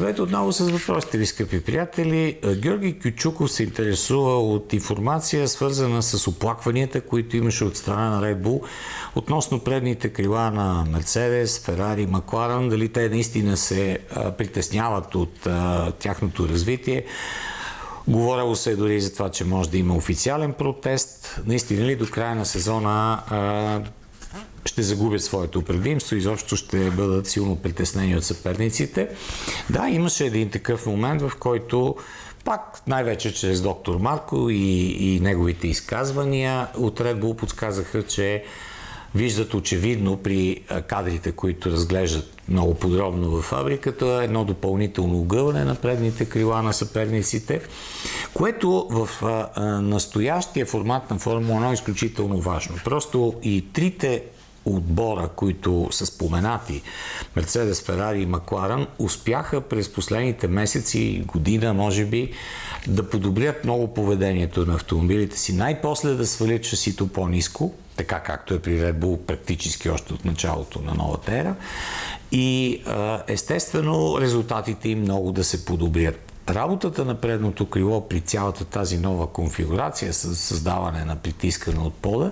Здравейте отново с въпросите ви, скъпи приятели. Георги Кючуков се интересува от информация, свързана с оплакванията, които имаше от страна на Red Bull относно предните крила на Мерцедес, Ферари, Макларен, дали те наистина се притесняват от тяхното развитие. Говорило се дори за това, че може да има официален протест. Наистина ли до края на сезона ще загубят своето предимство, изобщо ще бъдат силно притеснени от съперниците. Да, имаше един такъв момент, в който пак най-вече чрез доктор Марко и неговите изказвания от Red Bull подсказаха, че виждат очевидно при кадрите, които разглеждат много подробно във фабриката, едно допълнително огъване на предните крила на съперниците, което в настоящия формат на Формула 1 е изключително важно. Просто и трите отбора, които са споменати, Мерцедес, Ферари и Макларен, успяха през последните месеци, година, може би, да подобрят много поведението на автомобилите си. Най-после да свалят шасито по-ниско, така както е при Red Bull практически още от началото на новата ера. И естествено резултатите им много да се подобрят. Работата на предното крило при цялата тази нова конфигурация с създаване на притискане от пода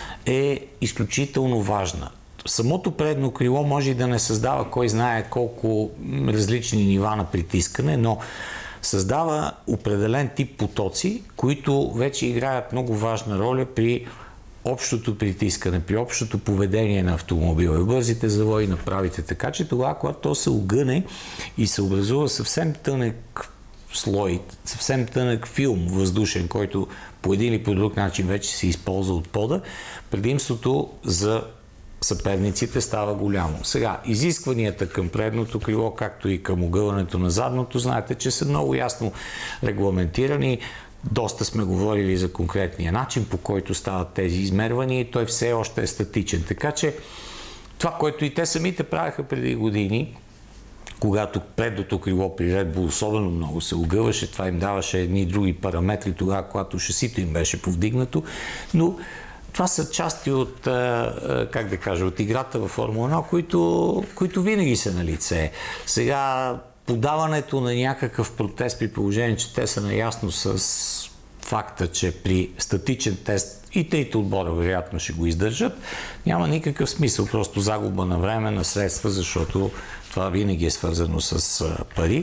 е изключително важна. Самото предно крило може и да не създава кой знае колко различни нива на притискане, но създава определен тип потоци, които вече играят много важна роля при общото притискане, при общото поведение на автомобила. Бързите завои направите така, че тогава, когато то се огъне и се образува съвсем тънък слой, съвсем тънък филм въздушен, който по един или по друг начин вече се използва от пода, предимството за съперниците става голямо. Сега, изискванията към предното крило, както и към огъването на задното, знаете, че са много ясно регламентирани. Доста сме говорили за конкретния начин, по който стават тези измервания и той все още е статичен. Така че това, което и те самите правяха преди години, когато предното крило при Red Bull особено много се огъваше, това им даваше едни други параметри тогава, когато шасито им беше повдигнато, но това са части от, как да кажа, от играта във Формула 1, които винаги са на лице. Сега подаването на някакъв протест при положение, че те са наясно с факта, че при статичен тест и трите отбора вероятно ще го издържат, няма никакъв смисъл, просто загуба на време, на средства, защото това винаги е свързано с пари.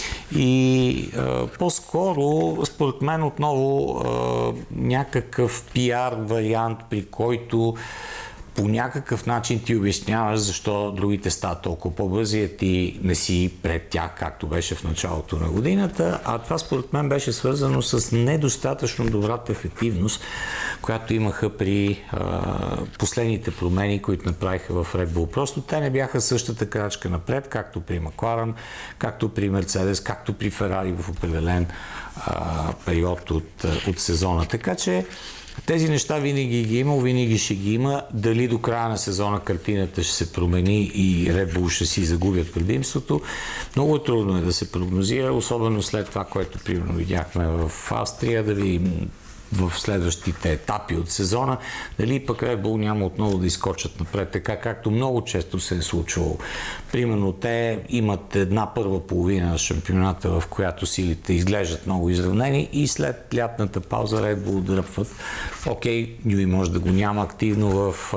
И по-скоро, според мен, отново някакъв пиар вариант, при който по някакъв начин ти обясняваш защо другите стават толкова по-бързи, а ти не си пред тях, както беше в началото на годината. А това според мен беше свързано с недостатъчно добрата ефективност, която имаха при последните промени, които направиха в Red Bull. Просто те не бяха същата крачка напред, както при Макларен, както при Мерцедес, както при Ферари в определен период от сезона. Така че тези неща винаги ги има, винаги ще ги има. Дали до края на сезона картината ще се промени и Red Bull ще си загубят предимството, много трудно е да се прогнозира, особено след това, което примерно видяхме в Австрия, да видим в следващите етапи от сезона, дали пък Red Bull няма отново да изкочат напред, така както много често се е случвало. Примерно те имат една първа половина на шампионата, в която силите изглеждат много изравнени и след лятната пауза Red Bull дръпват. Окей, Нюи може да го няма активно в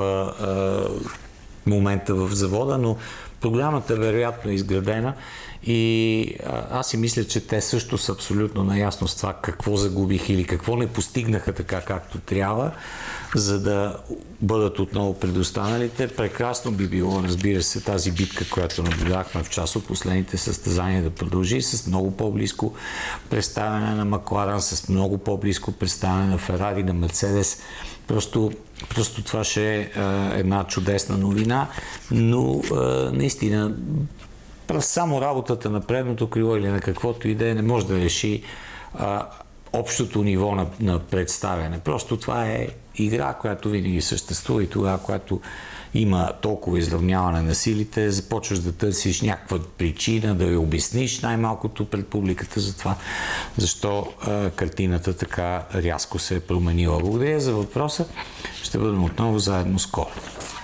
момента в завода, но програмата вероятно е изградена и аз си мисля, че те също са абсолютно наясно с това какво загубих или какво не постигнаха така както трябва, за да бъдат отново предостаналите. Прекрасно би било, разбира се, тази битка, която наблюдахме в част от последните състезания да продължи с много по-близко представяне на Макларен, с много по-близко представяне на Ферари, на Мерцедес. Просто това ще е една чудесна новина, но наистина само работата на предното крило или на каквото и да е не може да реши общото ниво на представяне. Просто това е игра, която винаги съществува и тогава, когато има толкова изравняване на силите, започваш да търсиш някаква причина, да я обясниш най-малкото пред публиката за това, защо картината така рязко се е променила. Благодаря за въпроса. Ще бъдем отново заедно скоро.